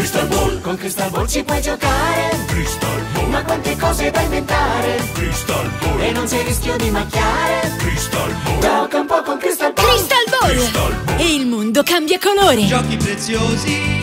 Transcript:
Crystal Ball. Con Crystal Ball ci puoi giocare. Crystal Ball. Ma quante cose da inventare. Crystal Ball. E non c'è rischio di macchiare. Crystal Ball. Gioca un po' con Crystal Ball. Crystal Ball! Crystal Ball. E il mondo cambia colore. Giochi preziosi